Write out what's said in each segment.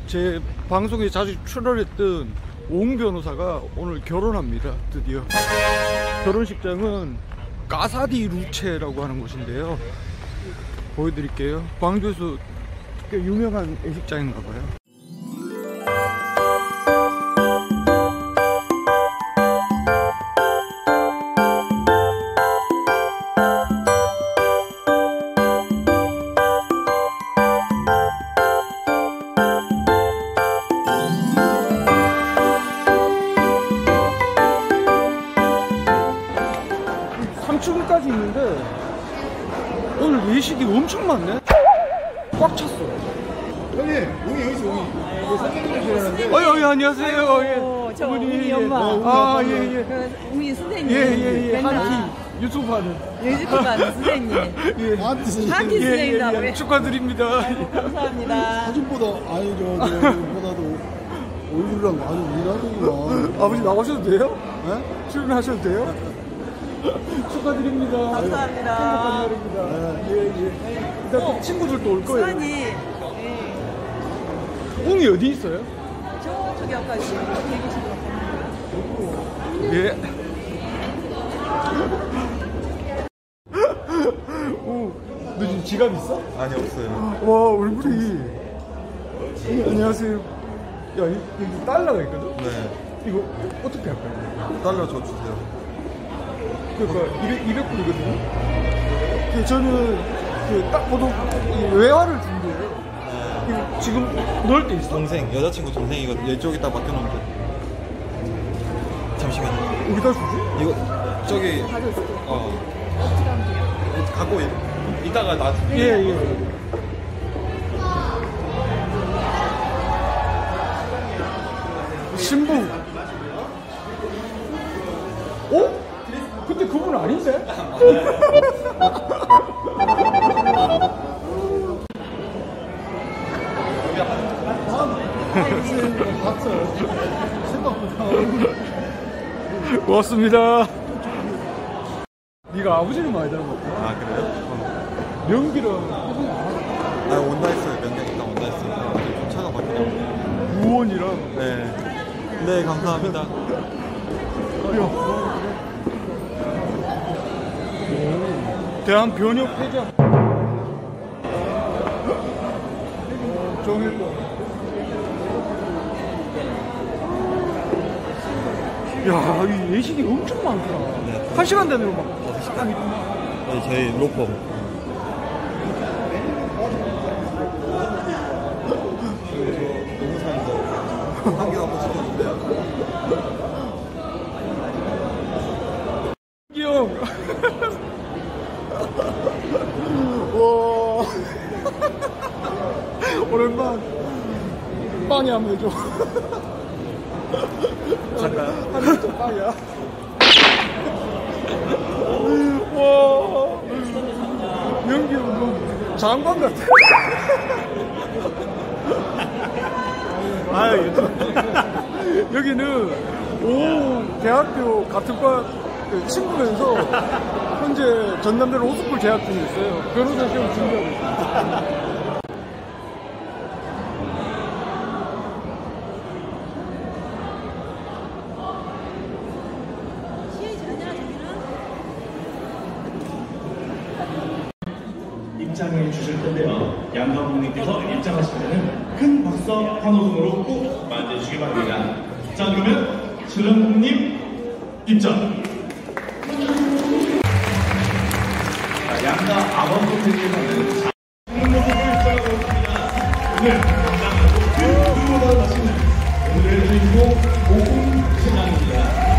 제 방송에 자주 출연했던 옹 변호사가 오늘 결혼합니다. 드디어. 결혼식장은 까사디 루체라고 하는 곳인데요. 보여드릴게요. 광주에서 꽤 유명한 예식장인가 봐요. 까지 있는데 오늘 예식이 엄청 많네. 꽉 찼어. 형님, 웅이 여기 있어, 웅이. 선생님이시라는데. 어이, 안녕하세요. 예. 저 웅이 엄마. 아, 예. 웅이 선생님. 예. 한티 유튜브 하는. 유튜브 하는 선생님. 예. 한티 선생님. 한티 선생님이라고요. 축하드립니다. 아이고, 감사합니다. 사진보다, 보다도 얼굴이랑 많이 일하는구나. 아버지 나오셔도 돼요? 네? 출연하셔도 돼요? 축하드립니다. 감사합니다. 행복한 날입니다. 예. 일단 또 친구들도 올 거예요. 수환이. 웅이 어디 있어요? 저쪽에 아까 대기실로 예. 오, 너 지금 지갑 있어? 아니, 없어요. 와, 얼굴이. 안녕하세요. 야, 여기 달러가 있거든? 네. 이거 어떻게 할까요? 달러 저 주세요. 그러니까 200불이거든요? 저는 딱 보통 외화를 준대요. 이거 지금 넣을 때 있어? 동생, 여자친구 동생이거든. 이쪽에다 맡겨놓으면 돼. 잠시만요. 여기다 주지? 이거 저기 갖고 이따가 나중에. 예. 신부. 어? 근데 그분 아닌데? 고맙습니다. 네가 아버지는 많이 닮았다. 아, 그래요? 명기랑 아, 온다 했어요. 명령이랑 온다 했어요. 차가 바뀌냐고. 우원이랑. 네, 감사합니다. 대한 변협 회장. 정했다. 야, 이 예식이 엄청 많구나. 네. 1시간 단위로 막 식당이. 네, 저희 로펌. 너무 사는데. 한개 한번 시켰는데요. 형. 와. 오랜만. 빵이 한번 해줘. 갈까요? 한번 줘, 빵이야. 와. 연기 뭐 장관 같아. 아, 여기는 오 대학교 같은 과 친구면서 현재 전남대 로스쿨 재학 중에 있어요. 변호사 시험 준비하고 있어요. 입장을 주실 텐데요. 양 감독님께서 입장하시면 큰 박수와 환호성으로 꼭 맞이해주시기 바랍니다. 자, 그러면 신랑님 입장. 양가 아버님께서는 행복을 입장하고 있습니다. 오늘 당장으로 큰 누구보다 맛있는 오늘의 주인공 오공 신랑입니다.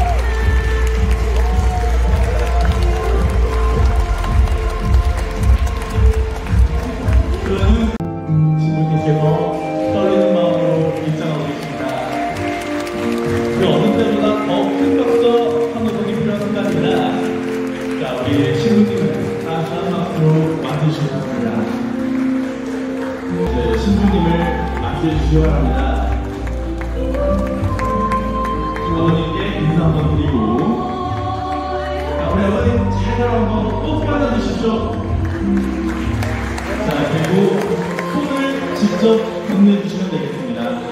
신부님께서 떨리는 마음으로 입장하고 계십니다. 그 어느 때보다 더 큰 박수와 환호성이 필요한 순간입니다. 자, 우리 신부님을 다시 한 박수로 맞이해주시기 바랍니다. 네, 신부님을 맞이해주시기 바랍니다. 어머님께 인사 한번 드리고, 자, 우리 어머님 제대로 한번 꼭 받아주십시오. 자, 그리고 손을 직접 건네주시면 되겠습니다.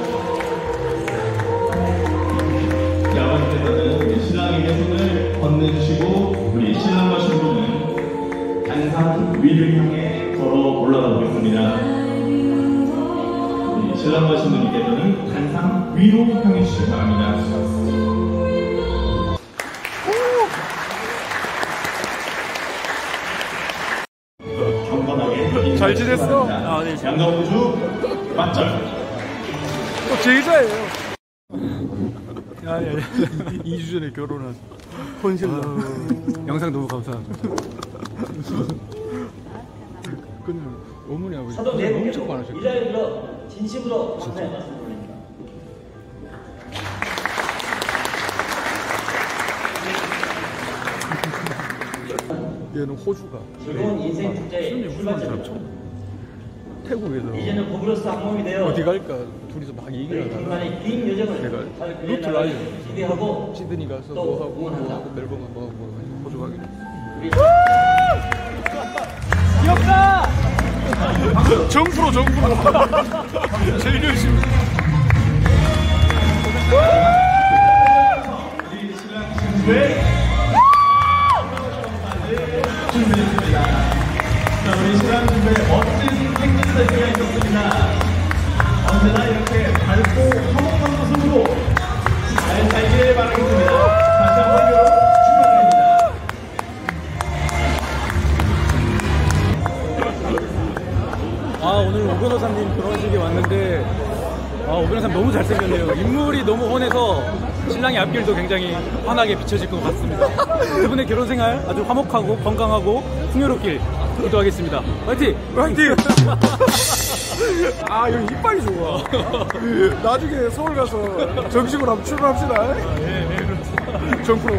신랑 가신 분께서는 한상 위로 향해 주시기 바랍니다. 경건하게 잘 지냈어? 아, 네. 양가공주 맞절. 제자예요. 아니 2주 전에 결혼한 혼신랑. 영상 너무 감사합니다. 근데 어머니 아버지 사도 네 분께서 엄청 많으셨어요. 이 자리에 들어 진심으로 감사의 말씀을 드립니다. 얘는 호주가 즐거운 인생 축제에 수준이 출발점입니다. 태국에서 이제는 버블로스 항공이 되어 어디 갈까 둘이서 막 얘기하다가 우리만의 긴 여정을 내가 잘 루트를 알려. 기대하고 시드니 가서 또 뭐 하고 응원한다. 뭐 하고 멜번 가고 뭐 하고 호주 가기로 우리 정프로 제일 열심히 자, 우리 신랑 신부의 멋진 생년설기가 있었습니다. 언제나 이렇게 밝고 화목한 모습으로 잘 살길 바라겠습니다. 다시 한번 결혼 축하드립니다. 오늘 오 변호사님 결혼식에 왔는데 오 변호사님 너무 잘생겼네요. 인물이 너무 훤해서 신랑의 앞길도 굉장히 환하게 비춰질 것 같습니다. 두 분의 결혼 생활 아주 화목하고 건강하고 풍요롭길 기도하겠습니다. 화이팅! 화이팅! 아 여기 이빨이 좋아. 나중에 서울 가서 정식으로 한번 출발합시다. 정프로.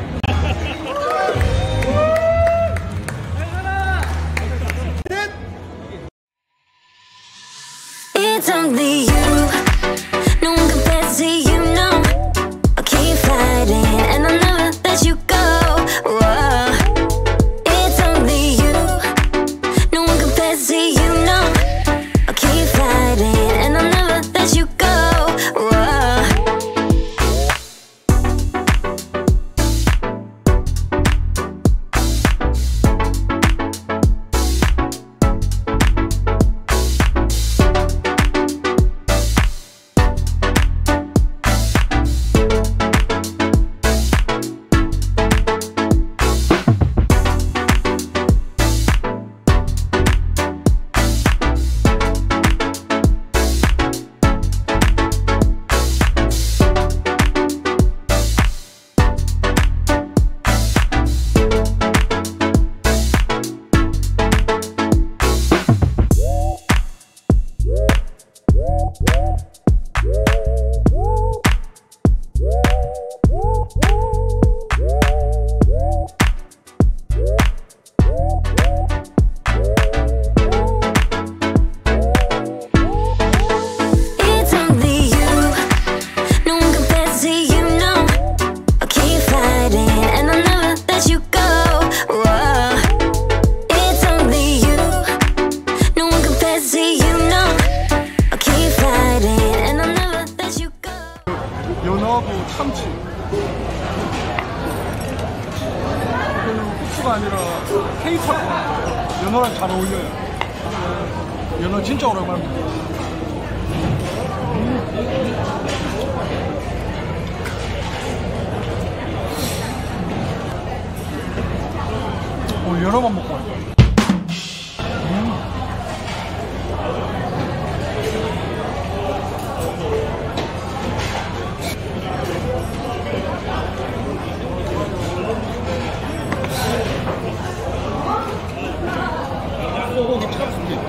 It's only you. No one compares to you, no. I'll keep fighting and I'll never let you go. Whoa. It's only you. No one compares to you, no. I'll keep fighting and I'll never let you go. Whoa. It's only you. No one compares to you, no. I'll keep fighting and I'll never let you go. Whoa. It's only you. No one compares to you, no. I'll keep fighting and I'll never let you go. 연어하고 참치. 이거는 후추가 아니라 케이팝. 연어랑 잘 어울려요. 연어 진짜 오랜만에 먹어요. 오늘 연어만 먹고 왔어요. 소고기 찹습니다.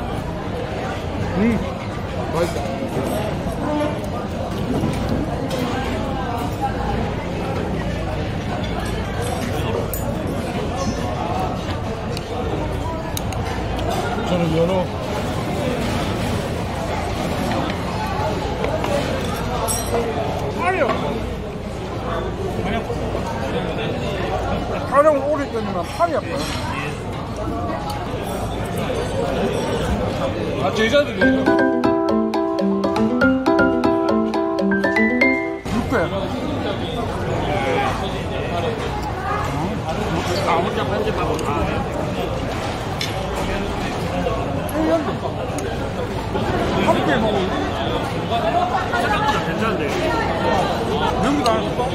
맛있다. 저는 연어. 촬영을 오래 때문에 팔이 아파요. 아, 제자들이에요. 육회. 아무튼 편집하고 다 해. 1년도. 함께 먹고 괜찮은데. 명기도 안 했어?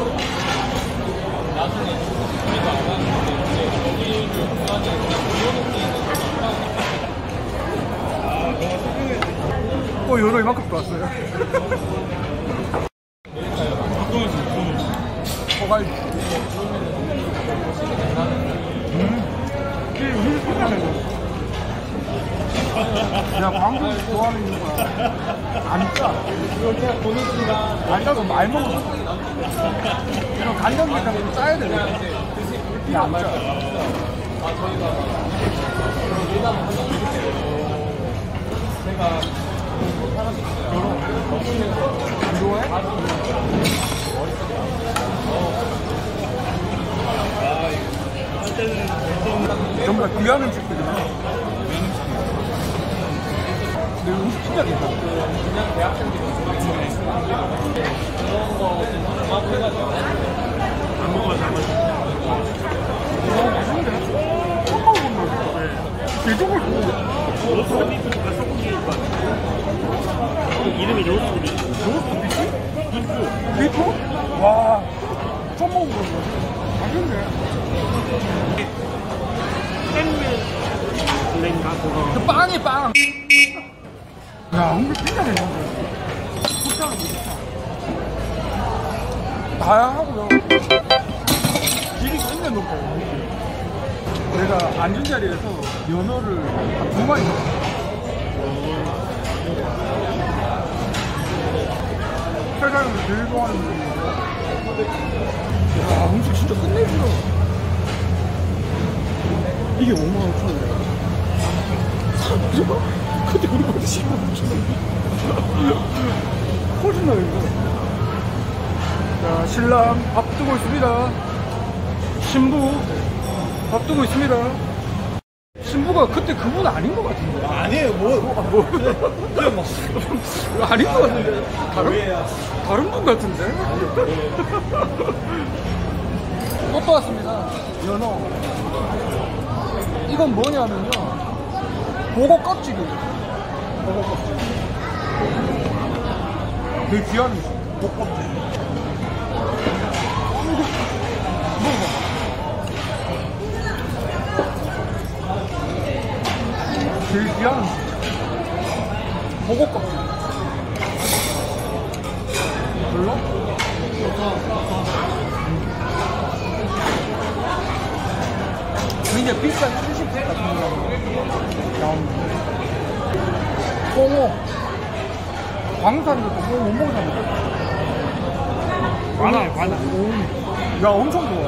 또 연어 이만큼 들어왔어요. 소갈비. 이게 우리 생각나네. 야, 방금 좋아하는 이유가 안 짜. 안 짜서 많이 먹었어. 이런 간장게장 짜야 되네. 이게 안 짜. 안 좋아해? 전부 다 귀한 음식들이야. 근데 음식 진짜 괜찮아. 그냥 대학생들이 그런 거 해가지고 안 먹어봐서 안 맛있어. 맛있는데? 처음 먹어본 맛이야. 개종을 로스트 비프가 소고기일 것 같아. 이름이 로스트 비프. 로스트 비프? 비프. 비프? 와, 처음 먹어본 거야. 맛있네. 땡맨인가 그거. 그 빵이 빵. 야, 음식 진짜 괜찮네. 국자는 진짜. 다양하고요. 질이 굉장히 높아요. 내가 앉은 자리에서 연어를 한 2마리 먹었어. 세상에서 제일 좋아하는 음식이에요. 야, 음식 진짜 끝내주려. 이게 55,000원이야. 그때 우리 거기 15,000원. 거짓말 이거. 자, 신랑 밥 뜨고 있습니다. 신부 밥 뜨고 있습니다. 신부가 그때 그분 아닌 것 같은데. 아니에요, 아닌 것 같은데. 다른 분 같은데. 또 왔습니다. 연어. 이건 뭐냐면요, 보고 껍질이에요. 보고 껍질. 되게 귀한 음식. 보고 껍질. 먹어봐. 되게 귀한 음식. 보고 껍질. 별로? 굉장히 비싼 일식집 같은 거 나오는데. 홍어. 광산도 못 먹잖아. 많아요, 많아. 야, 엄청 좋아해.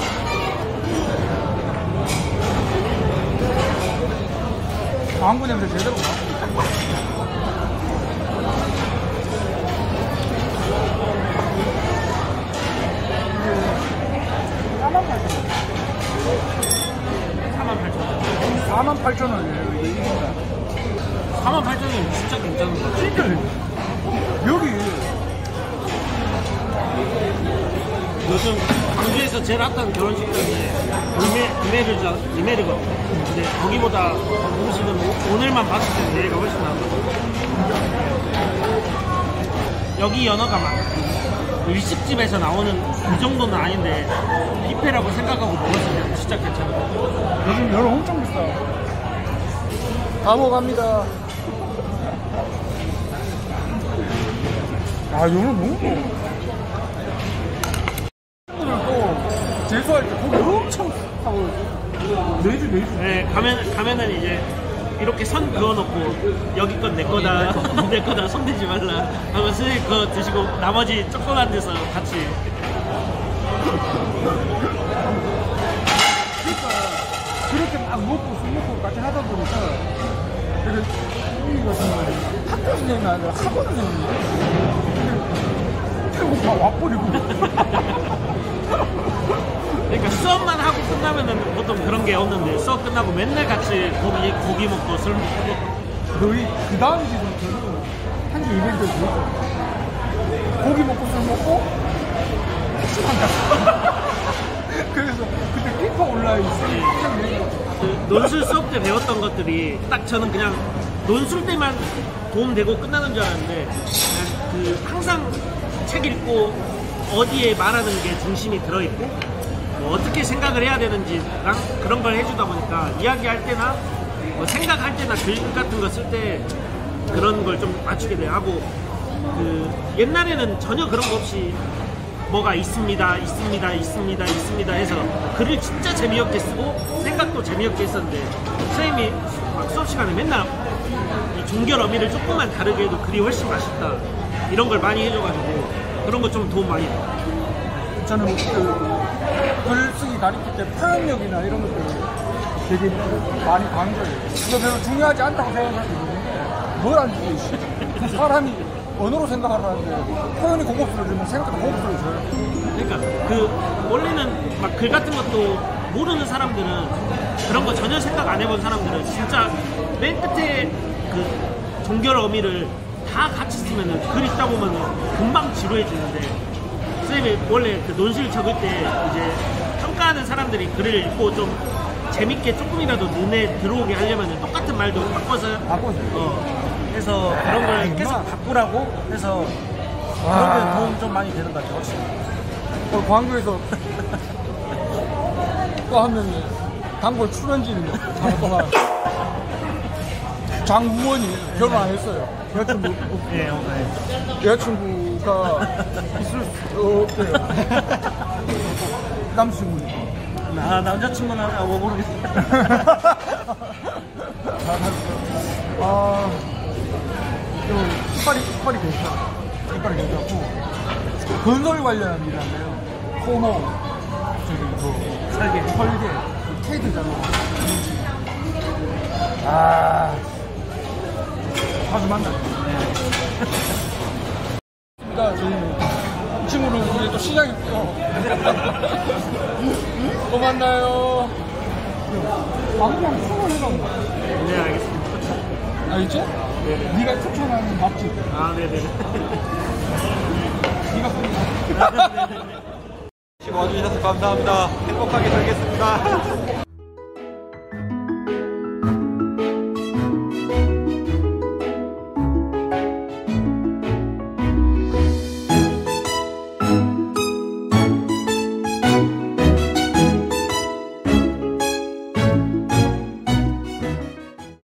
광고 냄새 제대로 나. 이게 48,000원이에요. 이게 48,000원 진짜 괜찮은 거 같아. 진짜 여기 요즘 광주에서 제일 핫한 결혼식 중에 리메르거든. 근데 거기보다 음식은 오늘만 봤을 때 얘가 훨씬 나았거든. 여기 연어가 막 일식집에서 나오는 이 정도는 아닌데 뷔페라고 생각하고 먹었으면 진짜 괜찮은 거 같아. 요즘 연어 엄청 비싸. 감옥갑니다. 아, 연어 너무 먹어. 오늘 또 제수할 때 고기 엄청 사고 내주. 네, 가면은 이제 이렇게 선 그어놓고 여기 건 내 거다, 내 거다, 손대지 말라 하고 슬 그거 드시고 나머지 조그만 데서 같이. 그러니까 그렇게 막 먹고 술 먹고 같이 하다 보니까 되게 우리 같은 경우는 학교 선생님이 아니라 학원 선생님인데 태국 다 와버리고. 그러니까 수업만 하고 끝나면은 보통 그런 게 없는데 수업 끝나고 맨날 같이 고기 먹고 술 먹고. 너희 그 다음 기준부터는 한주 이벤트를 보여. 고기 먹고 술 먹고 PC방 갔어. 그래서 그때 피파 온라인 있으니 논술 수업 때 배웠던 것들이 딱 저는 그냥 논술 때만 도움되고 끝나는 줄 알았는데 그냥 그 그 항상 책 읽고 어디에 말하는 게 중심이 들어있고 뭐 어떻게 생각을 해야 되는지랑 그런 걸 해주다 보니까 이야기할 때나 뭐 생각할 때나 글 같은 거 쓸 때 그런 걸 좀 맞추게 돼 하고 그 옛날에는 전혀 그런 거 없이 뭐가 있습니다 해서 글을 진짜 재미없게 쓰고 생각도 재미없게 했었는데 선생님이 막 수업 시간에 맨날 이 종결 어미를 조금만 다르게 해도 글이 훨씬 맛있다 이런 걸 많이 해줘가지고 그런 거 좀 도움 많이 돼요. 저는 그 글쓰기 가르칠 때 표현력이나 이런 것들 되게 많이 강조해요. 이거 별로 중요하지 않다고 생각하는데 뭘 안 주고 사람이 언어로 생각하라는데 표현이 고급스러워지면 생각보다 고급스러워져요. 그러니까 그 원래는 막 글 같은 것도 모르는 사람들은 그런 거 전혀 생각 안 해본 사람들은 진짜 맨 끝에 그 종결 어미를 다 같이 쓰면은 글 읽다 보면은 금방 지루해지는데 선생님이 원래 그 논술 적을 때 이제 평가하는 사람들이 글을 읽고 좀 재밌게 조금이라도 눈에 들어오게 하려면 똑같은 말도 바꿔서 해서 그런 걸 계속 바꾸라고 해서 그런 게 도움 좀 많이 되는 것 같아요. 오늘 광주에서 또 한 명이 단골 출연진 장동환 장우원이 결혼 안 했어요. 여자친구 여자친구가 있을 수 없대요. 남친구니까. 아 남자친구는 뭐 모르겠어요. 아, 이빨이 괜찮아. 이빨이 괜찮고 건설 관련한 일을 한대요. 코모 저기 설계 테이프잖아. 자주 만나요. 이 친구는 이제 또 시장에 또 만나요. 방금 수고 해봤나? 네 알겠습니다. 알겠지? 네가 추천하는 맛집. 아 네네. 네가 보는 와주셔서 감사합니다. 행복하게 살겠습니다.